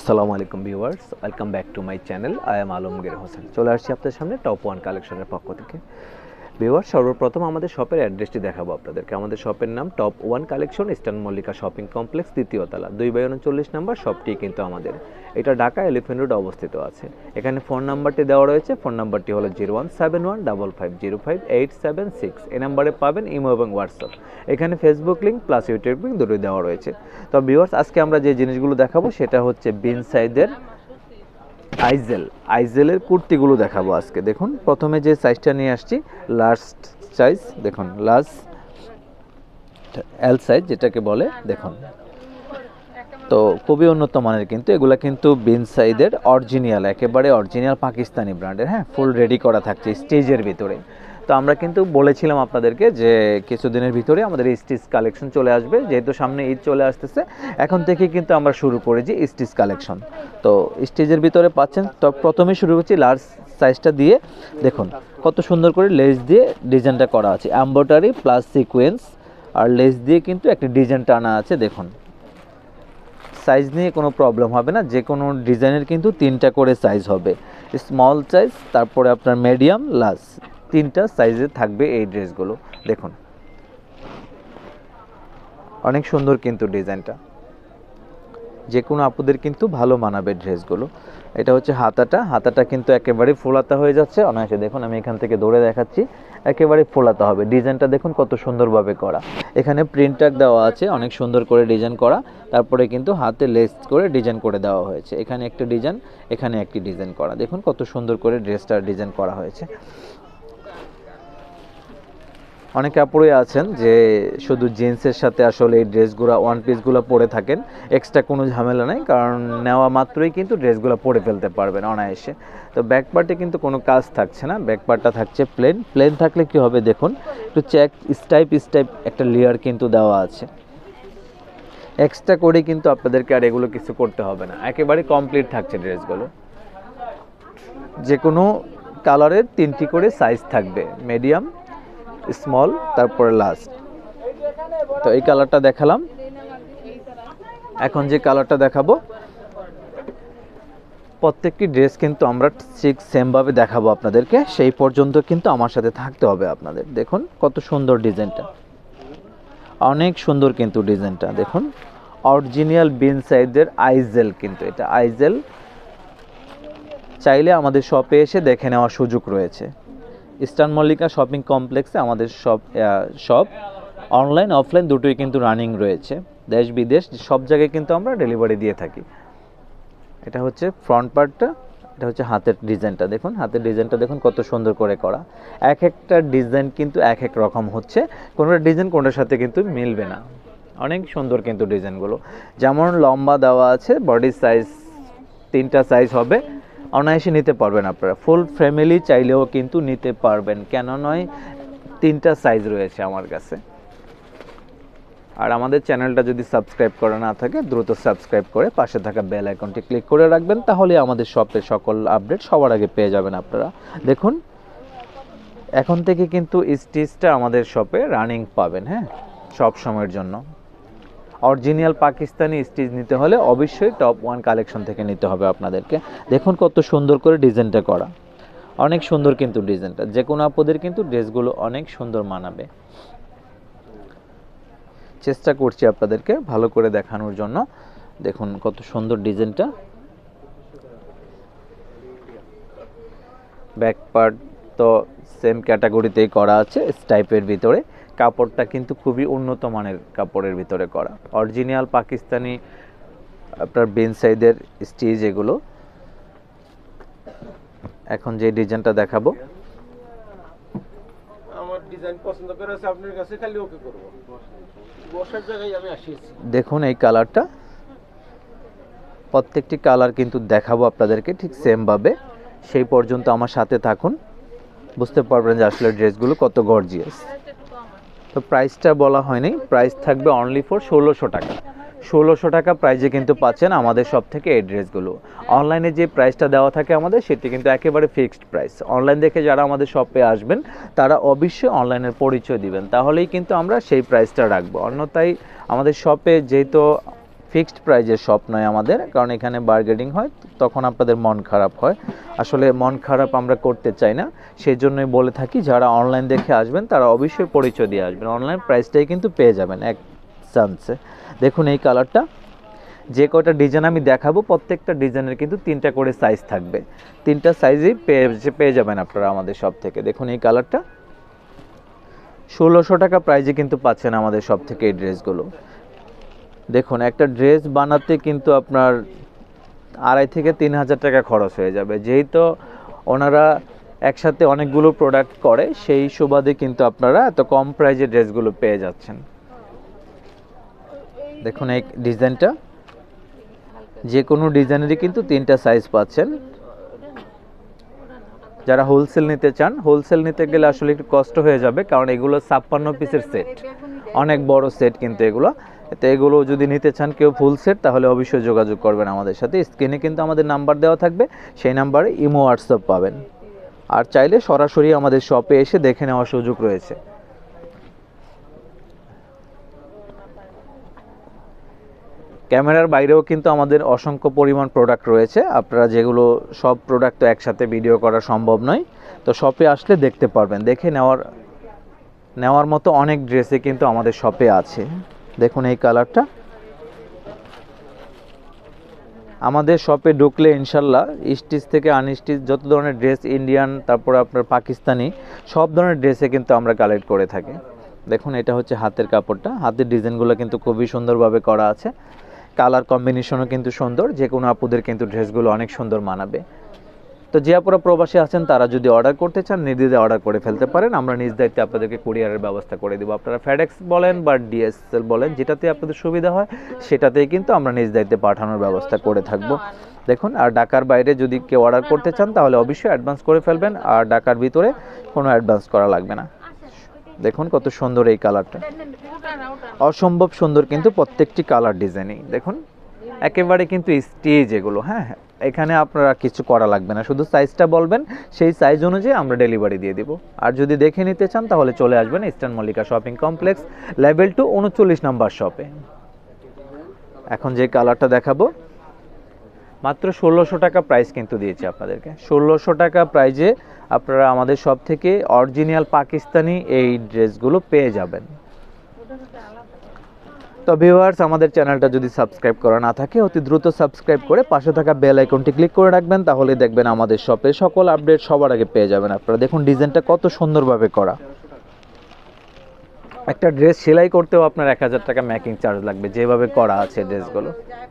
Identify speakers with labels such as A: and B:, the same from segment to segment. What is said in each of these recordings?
A: আসসালামু আলাইকুম viewers, welcome back to my channel. I am Alamgir Hossain. চলে আসছি আপনাদের সামনে টপ ওয়ান কালেকশনের পক্ষ থেকে। ভিউয়ার্স, সর্বপ্রথম আমাদের শপের অ্যাড্রেসটি দেখাবো আপনাদেরকে। আমাদের শপের নাম top one collection, eastern Mallika shopping complex, দ্বিতীয় তলা, 2/39 নম্বর শপটি কিন্তু আমাদের। এটা ঢাকা এলিফ্যান্ট রোড অবস্থিত আছে। এখানে ফোন নাম্বারটি দেওয়া রয়েছে। ফোন নাম্বারটি হলো 017155050876। এই নাম্বারে পাবেন ইমো এবং হোয়াটসঅ্যাপ। এখানে Facebook link plus YouTube link দুটোই দেওয়া রয়েছে। তো ভিউয়ার্স, আজকে আমরা যে জিনিসগুলো দেখাবো সেটা হচ্ছে বিন সাইজের আইজেলের কুর্তিগুলো দেখাবো আজকে। দেখুন, প্রথমে যে সাইজটা নিয়ে আসছি লাস্ট সাইজ, দেখুন লাস্ট এল সাইজ যেটাকে বলে। দেখুন, তো খুবই উন্নত মানের, কিন্তু এগুলা কিন্তু বিন সাইজের অরিজিনাল, একেবারে অরিজিনাল পাকিস্তানি ব্র্যান্ডের। হ্যাঁ, ফুল রেডি করা থাকছে স্টেজের ভিতরে। তো আমরা কিন্তু বলেছিলাম আপনাদেরকে যে কিছুদিনের ভিতরে আমাদের স্টিচ কালেকশন চলে আসবে, যেহেতু সামনে ঈদ চলে আসতেছে। এখন থেকে কিন্তু আমরা শুরু করেছি স্টিচ কালেকশন। তো স্টিচের ভিতরে পাচ্ছেন। তো প্রথমে শুরু করছি লার্জ সাইজটা দিয়ে। দেখুন কত সুন্দর করে লেস দিয়ে ডিজাইনটা করা আছে, এমব্রয়ডারি প্লাস সিকোয়েন্স আর লেস দিয়ে কিন্তু একটা ডিজাইন টানা আছে। দেখুন, সাইজ নিয়ে কোনো প্রবলেম হবে না, যে কোনো ডিজাইনের কিন্তু 3টা করে সাইজ হবে। স্মল সাইজ, তারপরে আপনার মিডিয়াম, লার্জ, 3টা সাইজে থাকবে এই ড্রেসগুলো। দেখুন অনেক সুন্দর কিন্তু ডিজাইনটা, যে কোনো আপুদের কিন্তু ভালো মানাবে ড্রেসগুলো। এটা হচ্ছে হাতাটা কিন্তু একেবারে ফোলাতা হয়ে যাচ্ছে অনায়াসে। দেখুন আমি এখান থেকে ধরে দেখাচ্ছি, একেবারে ফোলাতা হবে। ডিজাইনটা দেখুন কত সুন্দরভাবে করা। এখানে প্রিন্টার দেওয়া আছে, অনেক সুন্দর করে ডিজাইন করা। তারপরে কিন্তু হাতে লেস করে ডিজাইন করে দেওয়া হয়েছে। এখানে একটা ডিজাইন, এখানে একটি ডিজাইন করা। দেখুন কত সুন্দর করে ড্রেসটার ডিজাইন করা হয়েছে। অনেকে আপুরাই আছেন যে শুধু জিন্সের সাথে আসলে এই ড্রেসগুলো, ওয়ান পিসগুলো পরে থাকেন, এক্সট্রা কোনো ঝামেলা নেই, কারণ নেওয়া মাত্রই কিন্তু ড্রেসগুলো পরে ফেলতে পারবেন অনায়াসে। তো ব্যাক পার্টে কিন্তু কোনো কাজ থাকছে না, ব্যাক পার্টটা থাকছে প্লেন থাকলে কি হবে দেখুন, একটু চেক স্টাইপ একটা লেয়ার কিন্তু দেওয়া আছে। এক্সট্রা করে কিন্তু আপনাদেরকে আর এগুলো কিছু করতে হবে না, একেবারে কমপ্লিট থাকছে ড্রেসগুলো। যে কোনো কালারের 3টি করে সাইজ থাকবে, মিডিয়াম, স্মল, তারপরে লাস্ট। তো এই কালারটা দেখালাম। এখন যে কালারটা দেখাবো, প্রত্যেকটি ড্রেস কিন্তু আমরা ঠিক সেমভাবে দেখাবো আপনাদেরকে, সেই পর্যন্ত কিন্তু আমার সাথে থাকতে হবে আপনাদের। দেখুন কত সুন্দর ডিজাইনটা, অনেক সুন্দর কিন্তু ডিজাইনটা। দেখুন অরিজিনাল বিন সাইজের আইজেল, কিন্তু এটা আইজেল। চাইলে আমাদের শপে এসে দেখে নেওয়ার সুযোগ রয়েছে। ইস্টার্ন মল্লিকা শপিং কমপ্লেক্সে আমাদের শপ অনলাইন অফলাইন দুটোই কিন্তু রানিং রয়েছে। দেশ বিদেশ সব জায়গায় কিন্তু আমরা ডেলিভারি দিয়ে থাকি। এটা হচ্ছে ফ্রন্ট পার্টটা, এটা হচ্ছে হাতের ডিজাইনটা। দেখুন হাতের ডিজাইনটা দেখুন কত সুন্দর করে করা। এক একটা ডিজাইন কিন্তু এক এক রকম হচ্ছে, কোনোটা ডিজাইন কোনোটার সাথে কিন্তু মিলবে না। অনেক সুন্দর কিন্তু ডিজাইনগুলো। যেমন লম্বা দেওয়া আছে, বডি সাইজ 3টা সাইজ হবে, অনায়াসে নিতে পারবেন আপনারা। ফুল ফ্যামিলি চাইলেও কিন্তু নিতে পারবেন, কেন নয়, 3টা সাইজ রয়েছে আমার কাছে। আর আমাদের চ্যানেলটা যদি সাবস্ক্রাইব করা না থাকে, দ্রুত সাবস্ক্রাইব করে পাশে থাকা বেল আইকনটি ক্লিক করে রাখবেন, তাহলে আমাদের শপের সকল আপডেট সবার আগে পেয়ে যাবেন আপনারা। দেখুন এখন থেকে কিন্তু স্টিচটা আমাদের শপে রানিং পাবেন, হ্যাঁ, সব সময়ের জন্য। অরিজিনাল পাকিস্তানি স্টিচ নিতে হলে অবশ্যই টপ ওয়ান কালেকশন থেকে নিতে হবে আপনাদেরকে। দেখুন কত সুন্দর করে ডিজাইনটা করা, অনেক সুন্দর কিন্তু ডিজাইনটা। যে কোনো আপুদের কিন্তু ড্রেসগুলো অনেক সুন্দর মানাবে। চেষ্টা করছি আপনাদেরকে ভালো করে দেখানোর জন্য। দেখুন কত সুন্দর ডিজাইনটা। ব্যাক পার্ট তো সেম ক্যাটাগরিতেই করা আছে, স্টাইপের ভিতরে। কাপড়টা কিন্তু খুবই উন্নত মানের কাপড়ের ভিতরে করা, অরিজিনাল পাকিস্তানি আপনার বিন সাইজের স্টিচ এগুলো। এখন যে ডিজাইনটা দেখাবো, আমার ডিজাইন পছন্দ করে আছে, আপনার কাছে খালি ওকে করব, বসার জায়গায় আমি আসিছি। দেখুন এই কালারটা, প্রত্যেকটি কালার কিন্তু দেখাবো আপনাদেরকে ঠিক সেম ভাবে। সেই পর্যন্ত আমার সাথে থাকুন, বুঝতে পারবেন যে আসলে ড্রেসগুলো কত গর্জিয়াস। তো প্রাইসটা বলা হয়নি, প্রাইস থাকবে অনলি ফর 1600 টাকা। 1600 টাকা প্রাইজে কিন্তু পাচ্ছেন আমাদের সব থেকে এই ড্রেসগুলো। অনলাইনে যে প্রাইসটা দেওয়া থাকে আমাদের, সেটি কিন্তু একেবারে ফিক্সড প্রাইস। অনলাইন দেখে যারা আমাদের শপে আসবেন তারা অবশ্যই অনলাইনের পরিচয় দিবেন, তাহলেই কিন্তু আমরা সেই প্রাইসটা রাখবো। অন্যথায় আমাদের শপে যেহেতু ফিক্সড প্রাইজের শপ নয় আমাদের, কারণ এখানে বার্গেনিং হয়, তখন আপনাদের মন খারাপ হয়। আসলে মন খারাপ আমরা করতে চাই না, সেই জন্যই বলে থাকি যারা অনলাইন দেখে আসবেন তারা অবশ্যই পরিচয় দিয়ে আসবেন, অনলাইন প্রাইসটাই কিন্তু পেয়ে যাবেন এক চান্সে। দেখুন এই কালারটা, যে কয়টা ডিজাইন আমি দেখাবো প্রত্যেকটা ডিজাইনের কিন্তু 3টা করে সাইজ থাকবে, 3টা সাইজেই পেয়ে যাবেন আপনারা আমাদের শপ থেকে। দেখুন এই কালারটা 1600 টাকা প্রাইজে কিন্তু পাচ্ছেন আমাদের শপ থেকে এই ড্রেসগুলো। দেখুন একটা ড্রেস বানাতে কিন্তু আপনার 2,500 থেকে 3,000 টাকা খরচ হয়ে যাবে, যেহেতু ওনারা একসাথে অনেকগুলো প্রোডাক্ট করে, সেই সুবাদে কিন্তু আপনারা এত কম প্রাইজে ড্রেসগুলো পেয়ে যাচ্ছেন। দেখুন এই ডিজাইনটা, যে কোনো ডিজাইনেরই কিন্তু 3টা সাইজ পাচ্ছেন। যারা হোলসেল নিতে চান, হোলসেল নিতে গেলে আসলে একটু কষ্ট হয়ে যাবে, কারণ এগুলো 56 পিসের সেট, অনেক বড় সেট কিন্তু এগুলো। তো এগুলো যদি নিতে চান কেউ ফুল সেট, তাহলে অবশ্যই যোগাযোগ করবেন আমাদের সাথে। স্ক্রিনে কিন্তু আমাদের নাম্বার দেওয়া থাকবে, সেই নাম্বারে ইমো হোয়াটসঅ্যাপ পাবেন, আর চাইলে সরাসরি আমাদের শপে এসে দেখে নেওয়ার সুযোগ রয়েছে। ক্যামেরার বাইরেও কিন্তু আমাদের অসংখ্য পরিমাণ প্রোডাক্ট রয়েছে, আপনারা যেগুলো সব প্রোডাক্ট তো একসাথে ভিডিও করা সম্ভব নয়, তো শপে আসলে দেখতে পারবেন, দেখে নেওয়ার মতো অনেক ড্রেসে কিন্তু আমাদের শপে আছে। দেখুন এই কালারটা, আমাদের শপে ঢুকলে ইনশাল্লাহ স্টিচ থেকে আনস্টিচ যত ধরনের ড্রেস, ইন্ডিয়ান, তারপর আপনার পাকিস্তানি, সব ধরনের ড্রেসে কিন্তু আমরা কালেক্ট করে থাকি। দেখুন এটা হচ্ছে হাতের কাপড়টা, হাতের ডিজাইনগুলো কিন্তু খুবই সুন্দরভাবে করা আছে, কালার কম্বিনেশনও কিন্তু সুন্দর, যে কোনো আপুদের কিন্তু ড্রেসগুলো অনেক সুন্দর মানাবে। তো যে আপুরা প্রবাসী আছেন তারা যদি অর্ডার করতে চান নির্দ্বিধায় অর্ডার করে ফেলতে পারেন, আমরা নিজ দায়িত্বে আপনাদেরকে কুরিয়ারের ব্যবস্থা করে দেবো। আপনারা ফেডেক্স বলেন বা ডিএসএল বলেন, যেটাতে আপনাদের সুবিধা হয় সেটাতেই কিন্তু আমরা নিজ দায়িত্বে পাঠানোর ব্যবস্থা করে থাকবো। দেখুন, আর ঢাকার বাইরে যদি কেউ অর্ডার করতে চান তাহলে অবশ্যই অ্যাডভান্স করে ফেলবেন, আর ঢাকার ভিতরে কোনো অ্যাডভান্স করা লাগবে না। দেখুন কত সুন্দর এই কালারটা, অসম্ভব সুন্দর কিন্তু প্রত্যেকটি কালার ডিজাইনই। দেখুন একেবারে কিন্তু স্টেজ এগুলো, হ্যাঁ, এখানে আপনারা কিছু করা লাগবে না, শুধু সাইজটা বলবেন, সেই সাইজ অনুযায়ী আমরা ডেলিভারি দিয়ে দিব। আর যদি দেখে নিতে চান তাহলে চলে আসবেন eastern Mallika shopping complex level 2 39 number শপে। এখন যে কালারটা দেখাবো মাত্র 1600 টাকা প্রাইস কিন্তু দিয়েছি আপনাদেরকে, 1600 টাকা প্রাইজে আপনারা আমাদের শপ থেকে অরিজিনাল পাকিস্তানি এই ড্রেসগুলো পেয়ে যাবেন। তো ভিউয়ার্স, আমাদের চ্যানেলটা যদি সাবস্ক্রাইব করা না থাকে অতি দ্রুত সাবস্ক্রাইব করে পাশে থাকা বেল আইকনটি ক্লিক করে রাখবেন, তাহলে দেখবেন আমাদের শপে সকল আপডেট সবার আগে পেয়ে যাবেন আপনারা। দেখুন ডিজাইনটা কত সুন্দরভাবে করা, একটা ড্রেস সেলাই করতেও আপনার 1000 টাকা মেকিং চার্জ লাগবে, যেভাবে করা আছে ড্রেসগুলো।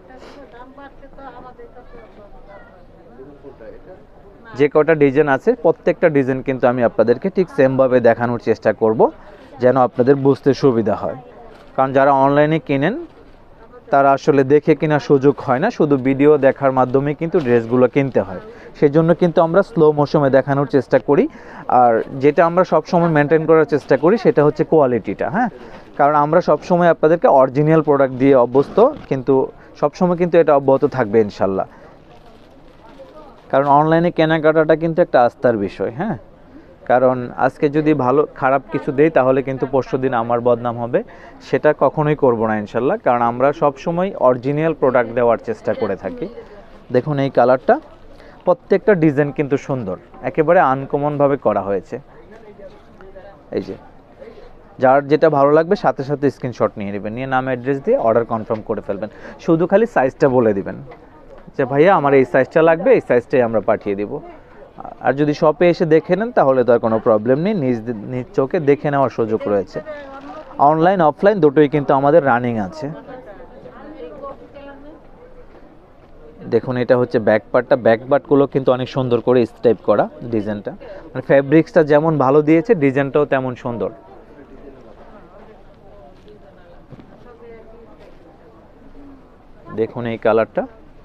A: যে কটা ডিজাইন আছে প্রত্যেকটা ডিজাইন কিন্তু আমি আপনাদেরকে ঠিক সেমভাবে দেখানোর চেষ্টা করব, যেন আপনাদের বুঝতে সুবিধা হয়। কারণ যারা অনলাইনে কিনেন তারা আসলে দেখে কেনার সুযোগ হয় না, শুধু ভিডিও দেখার মাধ্যমে কিন্তু ড্রেসগুলো কিনতে হয়, সেই জন্য কিন্তু আমরা স্লো মোশনে দেখানোর চেষ্টা করি। আর যেটা আমরা সবসময় মেনটেন করার চেষ্টা করি সেটা হচ্ছে কোয়ালিটিটা, হ্যাঁ, কারণ আমরা সবসময় আপনাদেরকে অরিজিনাল প্রোডাক্ট দিয়ে অভ্যস্ত, কিন্তু সবসময় কিন্তু এটা অব্যাহত থাকবে ইনশাল্লাহ, কারণ অনলাইনে কেনাকাটাটা কিন্তু একটা আস্থার বিষয়, হ্যাঁ, কারণ আজকে যদি ভালো খারাপ কিছু দেই তাহলে কিন্তু পরশুদিন আমার বদনাম হবে, সেটা কখনোই করব না ইনশাল্লাহ, কারণ আমরা সবসময় অরিজিনাল প্রোডাক্ট দেওয়ার চেষ্টা করে থাকি। দেখুন এই কালারটা, প্রত্যেকটা ডিজাইন কিন্তু সুন্দর, একেবারে আনকমনভাবে করা হয়েছে। এই যে যার যেটা ভালো লাগবে সাথে সাথে স্ক্রিনশট নিয়ে নেবেন, নিয়ে নাম অ্যাড্রেস দিয়ে অর্ডার কনফার্ম করে ফেলবেন, শুধু খালি সাইজটা বলে দিবেন যে ভাইয়া আমার এই সাইজটা লাগবে, এই সাইজটাই আমরা পাঠিয়ে দিব। আর যদি শপে এসে দেখে নেন তাহলে তো আর কোনো প্রবলেম নেই, নিজ চোখে দেখে নেওয়ার সুযোগ রয়েছে। অনলাইন অফলাইন দুটোই কিন্তু আমাদের রানিং আছে। দেখুন এটা হচ্ছে ব্যাক পার্টটা, ব্যাক পার্টগুলো কিন্তু অনেক সুন্দর করে স্টাইপ করা ডিজাইনটা, মানে ফ্যাব্রিক্সটা যেমন ভালো দিয়েছে ডিজাইনটাও তেমন সুন্দর। দেখুন এই কালারটা,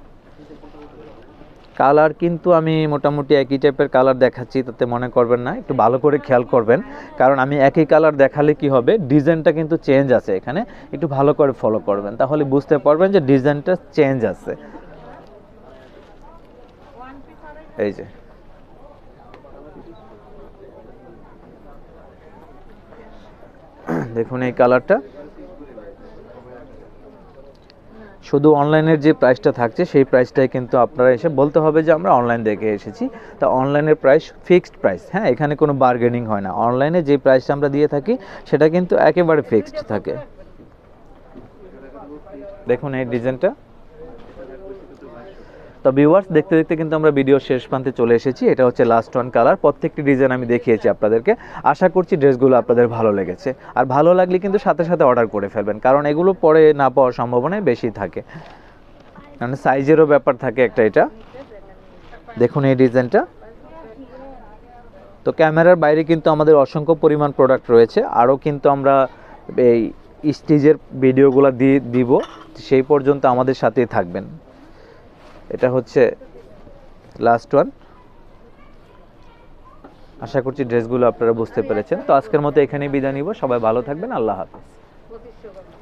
A: কালার কিন্তু আমি মোটামুটি একই টাইপের কালার দেখাচ্ছি, তাতে মনে করবেন না, একটু ভালো করে খেয়াল করবেন, কারণ আমি একই কালার দেখালে কি হবে ডিজাইনটা কিন্তু চেঞ্জ আছে এখানে, একটু ভালো করে ফলো করবেন তাহলে বুঝতে পারবেন যে ডিজাইনটা চেঞ্জ আছে। এই যে দেখুন এই কালারটা শুধু অনলাইনের যে প্রাইসটা থাকছে সেই প্রাইসটাই কিন্তু আপনারা এসে বলতে হবে যে আমরা অনলাইন দেখে এসেছি। তা অনলাইনের প্রাইস ফিক্সড প্রাইস, হ্যাঁ, এখানে কোনো বার্গেনিং হয় না। অনলাইনে যে প্রাইসটা আমরা দিয়ে থাকি সেটা কিন্তু একেবারে ফিক্সড থাকে। দেখুন এই ডিজাইনটা। তো ভিউয়ার্স, দেখতে দেখতে কিন্তু আমরা ভিডিও শেষ প্রান্তে চলে এসেছি। এটা হচ্ছে লাস্ট ওয়ান কালার। প্রত্যেকটি ডিজাইন আমি দেখিয়েছি আপনাদেরকে। আশা করছি ড্রেসগুলো আপনাদের ভালো লেগেছে। আর ভালো লাগলে কিন্তু সাথে সাথে অর্ডার করে ফেলবেন, কারণ এগুলো পরে না পাওয়ার সম্ভাবনা বেশি থাকে, কারণ সাইজেরও ব্যাপার থাকে একটা। এটা দেখুন এই ডিজাইনটা। তো ক্যামেরার বাইরে কিন্তু আমাদের অসংখ্য পরিমাণ প্রোডাক্ট রয়েছে। আরও কিন্তু আমরা এই স্টেজের ভিডিওগুলো দিব, সেই পর্যন্ত আমাদের সাথেই থাকবেন। এটা হচ্ছে লাস্ট ওয়ান। আশা করছি ড্রেসগুলো আপনারা বুঝতে পেরেছেন। তো আজকের মতো এখানেই বিদায় নিব। সবাই ভালো থাকবেন। আল্লাহ হাফেজ।